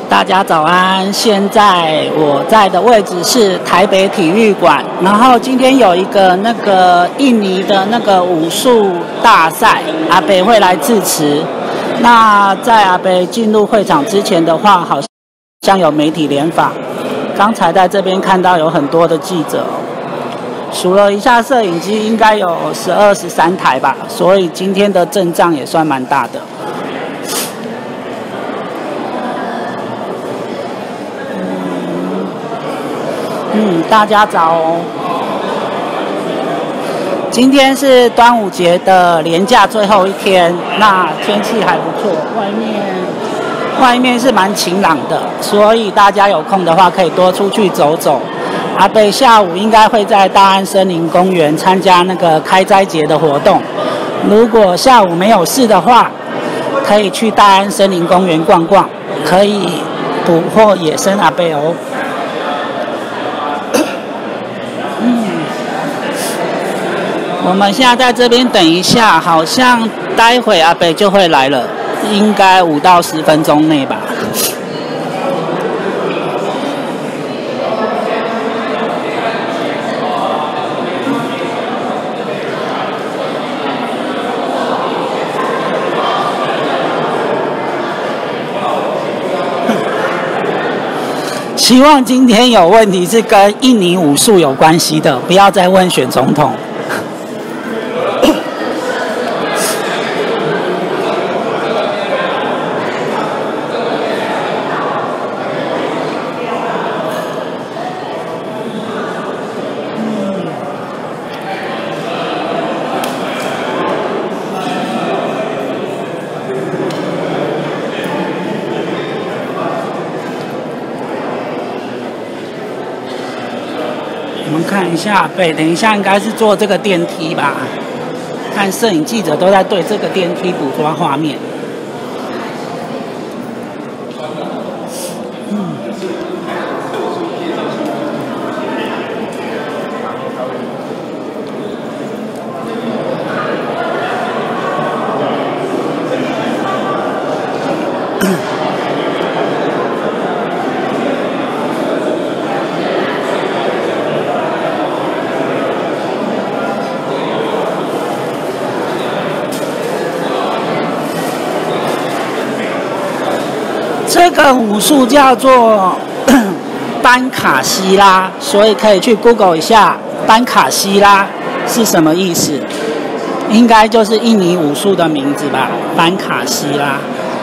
大家早安，现在我在的位置是台北体育馆，然后今天有一个印尼的武术大赛，阿北会来致辞。那在阿北进入会场之前的话，好像有媒体联访，刚才在这边看到有很多的记者，数了一下摄影机，应该有12、13台吧，所以今天的阵仗也算蛮大的。大家早哦。今天是端午节的连假最后一天，那天气还不错，外面是蛮晴朗的，所以大家有空的话可以多出去走走。阿北下午应该会在大安森林公园参加开斋节的活动，如果下午没有事的话，可以去大安森林公园逛逛，可以捕获野生阿北哦。我们现在在这边等一下，好像待会阿北就会来了，应该5到10分钟内吧。希望今天有问题是跟印尼武术有关系的，不要再问选总统。我们看一下，等一下应该是坐这个电梯吧？看摄影记者都在对这个电梯捕捉画面。这个武术叫做班卡西拉，所以可以去 Google 一下班卡西拉是什么意思，应该就是印尼武术的名字吧，班卡西拉。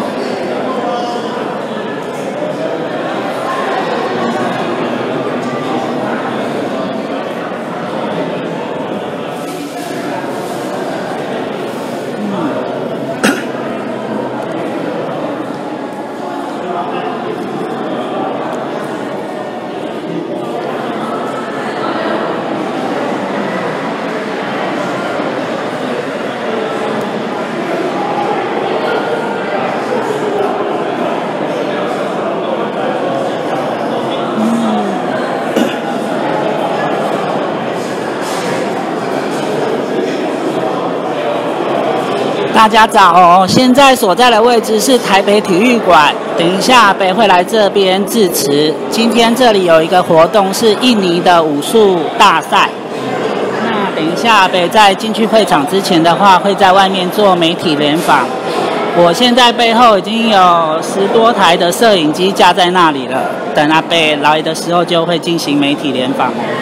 大家早哦！现在所在的位置是台北体育馆，等一下阿北会来这边致辞。今天这里有一个活动是印尼的武术大赛，那等一下阿北在进去会场之前的话，会在外面做媒体联访。我现在背后已经有10多台的摄影机架在那里了，等阿北来的时候就会进行媒体联访哦。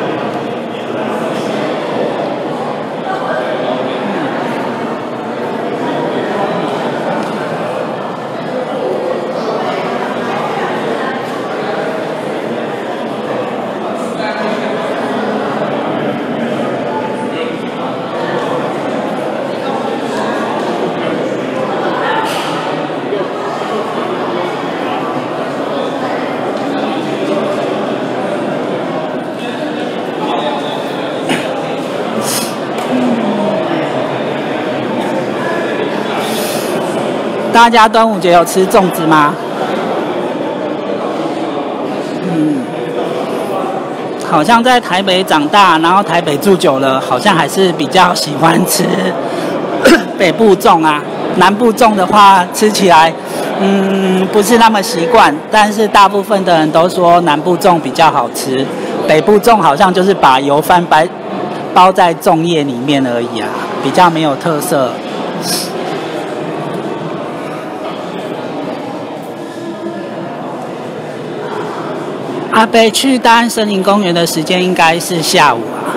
大家端午节有吃粽子吗？好像在台北长大，然后台北住久了，好像还是比较喜欢吃北部粽啊。南部粽的话，吃起来不是那么习惯，但是大部分的人都说南部粽比较好吃，北部粽好像就是把油饭包在粽叶里面而已啊，比较没有特色。阿北去大安森林公园的时间应该是下午啊。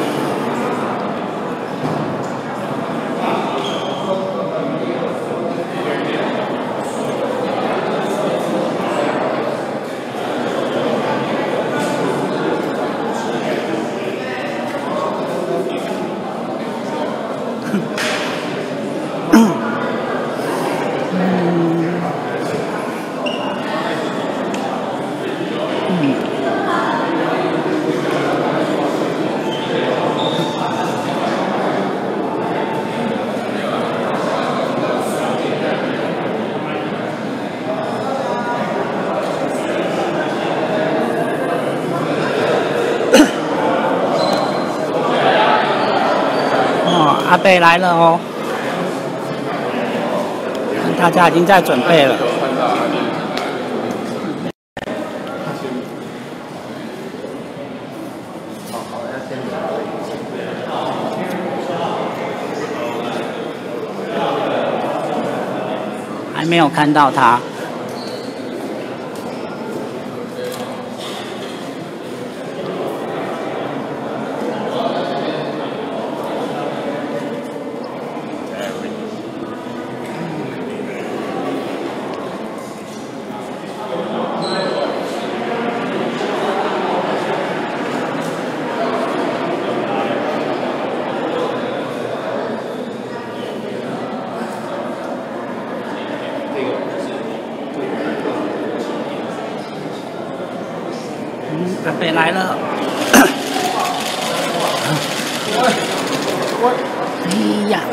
阿北来了哦，大家已经在准备了。还没有看到他。阿北来了。哎呀！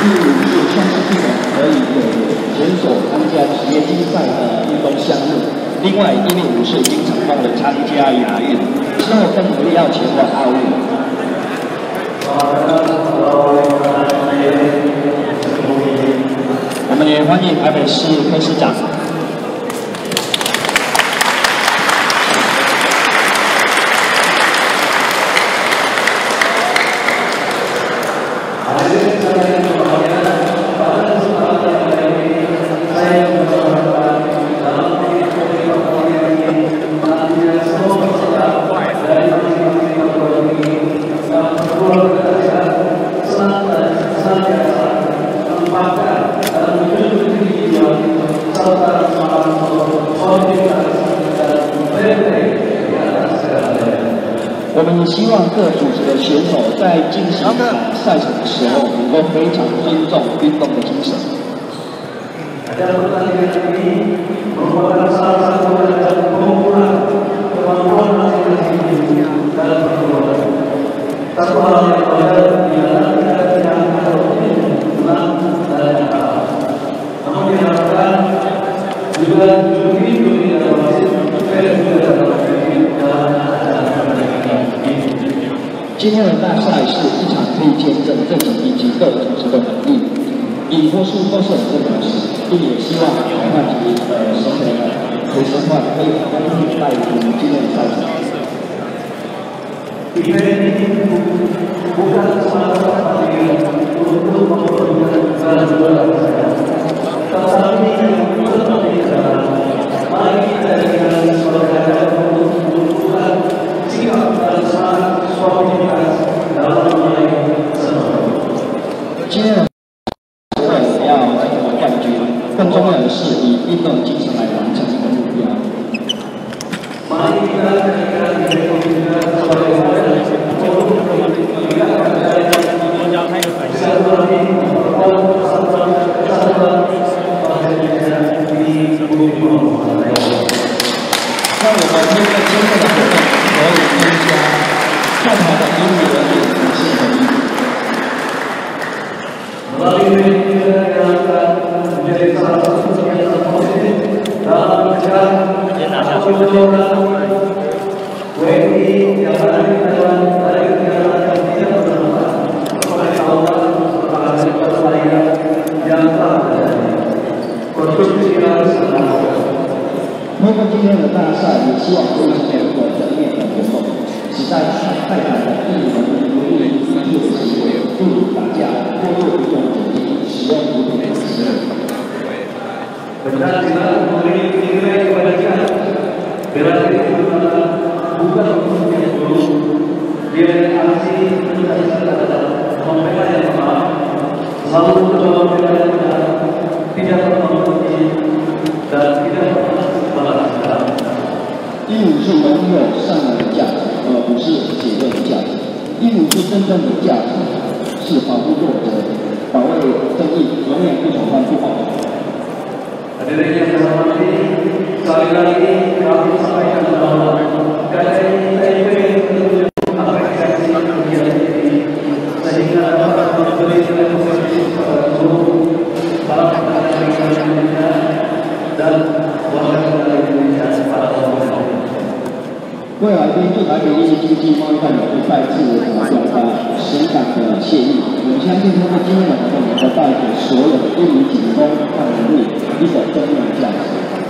是像是这种可以有选手参加职业竞赛的运动项目。另外，105是经常帮人参加亚运，之后更努力要前往奥运。我们也欢迎台北市柯市长。我们也希望各组织的选手在进行赛程的时候，能够非常尊重运动的精神。今天的大赛是一场可以见证这几以及各组织的能力，赢或输都是很正常的事，并也希望裁判及审美陪审团可以公平带领今天的赛场。今天的不会要争夺冠军，更重要的是以运动精神来完成这个目标。让我们面对今天的活动，可以增加赛场的英语能力和性能力。通过今天的大赛，也希望可以成为一个正面的活动，使在赛场的艺人不利于艺术的行为，不如打架，过度运动酒精，使用毒品的行为。105是拥有善良的价值，而不是邪恶的价值。105是真正的价值，是保护弱者，保卫正义，永远不崇尚不好。Hadirin yang saya hormati, sekali lagi kami sampaikan bahwa KTIP menunjuk apresiasi kegiatan ini sehingga dapat memberi edukasi kepada seluruh para pengajar Indonesia dan warga negara Indonesia pada tahun ini. 各位来宾，驻台北艺术经济贸易代表会再次表达深感的谢意。我相信通过今天的活动，能够带给所有的印尼警工和人物一种正面的价值。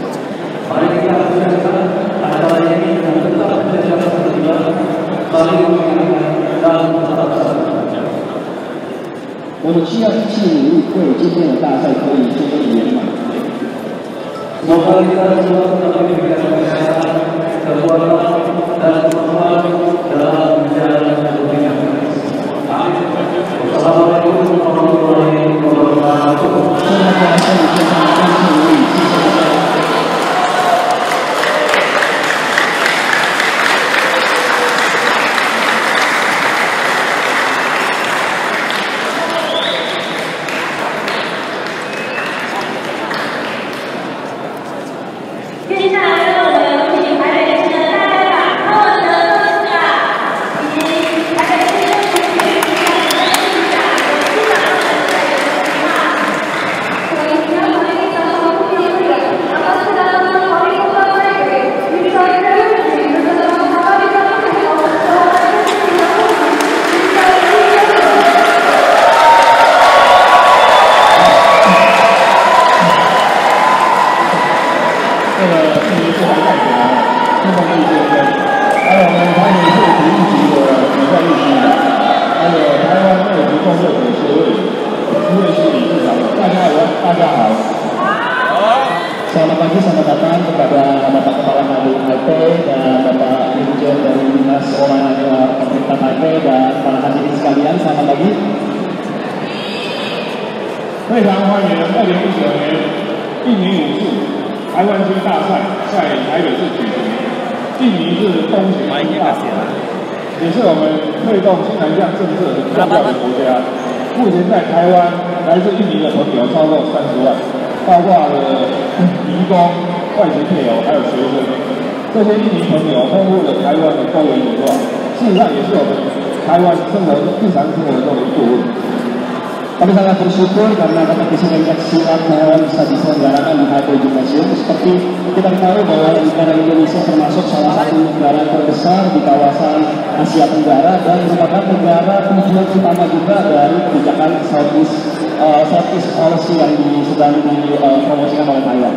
我们需要一起努力，为今天的大赛可以做得圆满。Semoga kita semua tetap diberikan kesehatan, kekuatan, dan kemampuan dalam menjalani hidup ini. Amin. Wassalamualaikum warahmatullahi wabarakatuh. 接下来，让我们有请台北市的大家长贺哲。 大家好。Selamat pagi, selamat datang kepada Bapak Kepala Nalu Taipei dan Bapak Dirjen dari Dinas Olahraga Pemerintah Taipei dan para hadirin sekalian, selamat pagi. 非常欢迎2019年印尼武术台湾区大赛在台北市举行。印尼是东协大国，也是我们推动新南向政策很重要的国家。目前在台湾来自印尼的朋友超过30万，包括了移工、外籍配偶还有学生。这些印尼朋友丰富了台湾的多元文化，事实上也是我们台湾日常生活中的一部分。 Kami sangat bersyukur karena kompetisi pencaksilat Taiwan bisa diselenggarakan di Taipei Gymnasium. Seperti kita tahu bahwa negara Indonesia termasuk salah satu negara terbesar di kawasan Asia Tenggara dan merupakan negara tujuan utama juga dari kebijakan Southeast Policy yang sedang dipromosikan oleh Taiwan.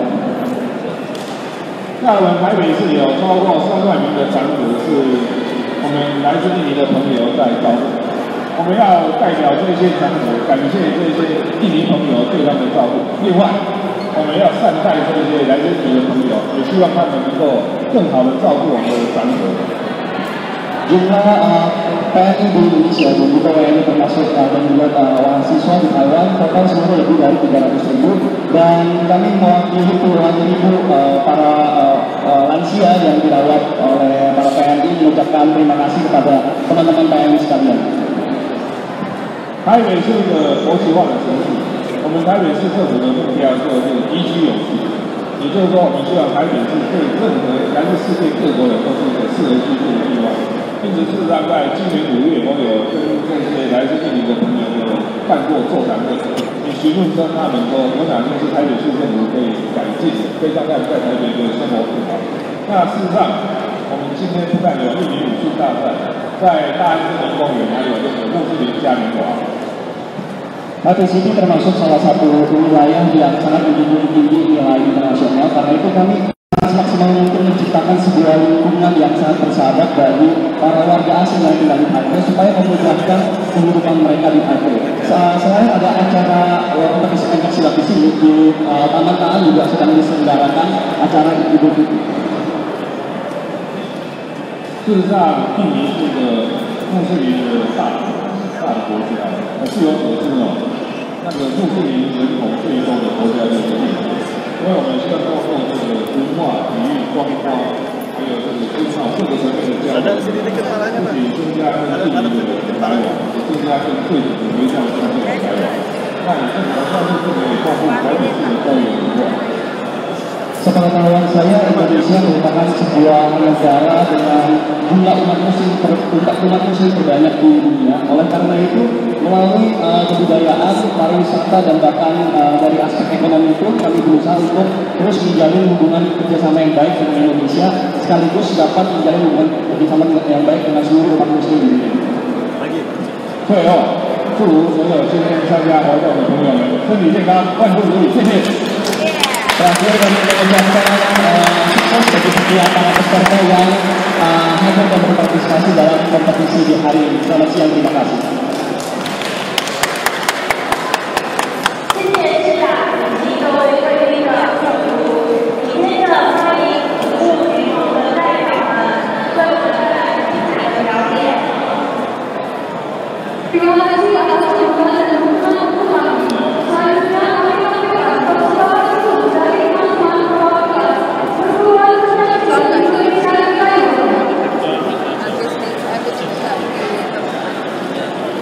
那我们台北市有超过3万名的长者，是我们来自印尼的朋友在照顾。 我们要代表这些长者，感谢这些印尼朋友对他们的照顾。另外，我们要善待这些来自印尼的朋友，也希望他们能够更好的照顾我们的长者。 Jumlah PNI di Indonesia dan juga WNI termasuk dan juga mahasiswa di Taiwan total seluruh lebih dari 300.000 dan kami mewakili puluhan ribu para lansia yang dirawat oleh para PNI mengucapkan terima kasih kepada teman-teman PNI sekalian. 台北是一个国际化的城市，我们台北市政府的目标就是宜居有序，也就是说，我们希望台北市对任何来自世界各国人都是一个适合居住的地方。因此，事实上，在今年5月，我有跟这些来自印尼的朋友办过座谈会，也询问跟他们说，有哪些是台北市政府可以改进的，可以让他们在台北的生活更好。那事实上，我们今天不但有印尼武术大赛，在大安森林公园还有这个穆斯林嘉年华。 Taipei City termasuk salah satu wilayah yang sangat menjunjung tinggi nilai internasional. Karena itu kami semaksimal mungkin menciptakan sebuah lingkungan yang sangat bersahabat bagi para warga asing yang tinggal di Taipei supaya memudahkan kehidupan mereka di Taipei. Selain ada acara kompetisi pencaksilat di sini, di Taman Taan juga sedang diselenggarakan acara Idul Fitri. 事实上，印尼是一个穆斯林的大的国家，据我所知哦，那个穆斯林人口最多的国家就是印尼。因为我们需要透过这个文化、体育、观光，还有这个介绍各个层面的交流，不仅增加跟印尼的来往，也增加跟贵族的微笑相互的来往。那你这个算是这个也丰富台北市的多元文化。 Sepengetahuan saya, Indonesia merupakan sebuah negara dengan jumlah umat muslim terbanyak di dunia. Oleh karena itu, melalui kebudayaan, pariwisata, dan bahkan dari aspek ekonomi pun kami berusaha untuk terus menjalin hubungan kerjasama yang baik dengan Indonesia, sekaligus dapat menjalin hubungan kerjasama yang baik dengan seluruh umat muslim di dunia. 最后，祝所有今天参加活动的朋友们身体健康，万事如意，谢谢。 Terakhir kami mengucapkan sukses bagi setiap para peserta yang hadir dan berpartisipasi dalam kompetisi di hari ini. Selamat siang, terima kasih. 谢谢市长以及各位贵宾的祝福。今天的欢迎服务群众的代表们，为我们带来精彩的表演。Terima kasih atas dukungan dan dukungan kami. Selanjutnya kami menyampaikan persiapan dari teman-teman perwakilan perguruan tinggi Indonesia dan Taiwan.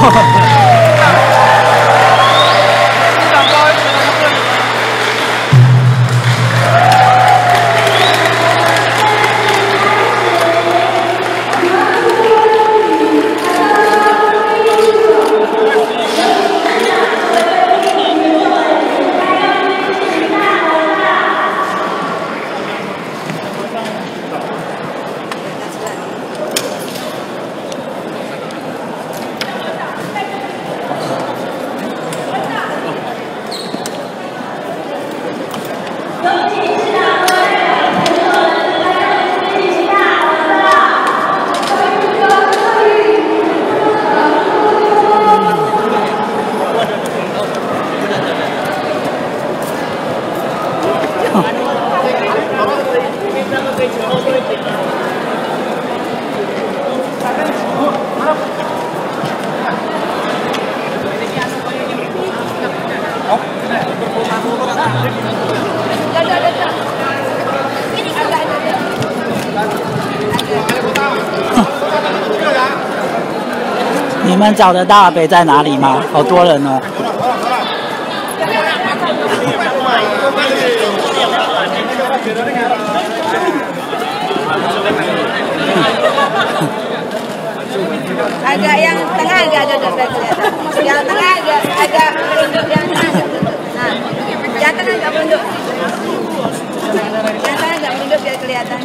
你们找得到阿北在哪里吗？好多人哦。 Agak yang tengah agak ada kelihatan. Yang tengah agak menunduk, yang tengah agak menunduk. Nah, yang tengah agak menunduk. Yang tengah agak menunduk biar kelihatan.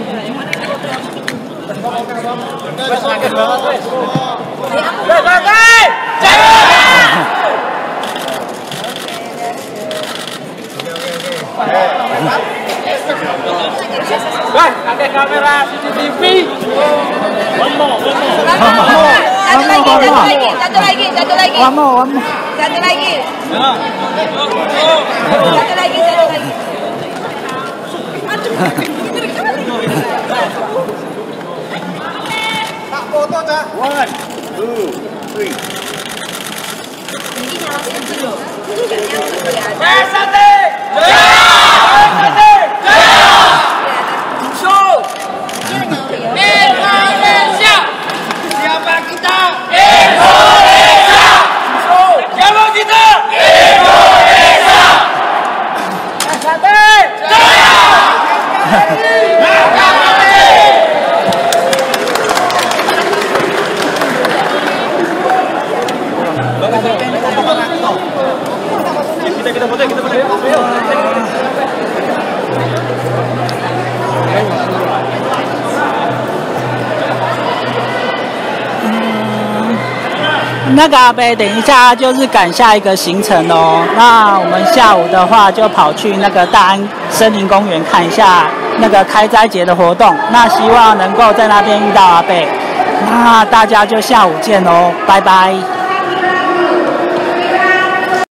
Pakai kamera CCTV. One more. Satu lagi. Satu lagi. One more. Satu lagi. Tak foto dah. 1, 2, 3. Ini nyalakan dulu. Bersatu. Jaya! Indonesia! Siapa kita? Indonesia! Siapa kita? Indonesia! Bersatu. Jaya! Kita foto. 那个阿北，等一下就是赶下一个行程哦。那我们下午的话就跑去那个大安森林公园看一下那个开斋节的活动。那希望能够在那边遇到阿北。那大家就下午见哦，拜拜。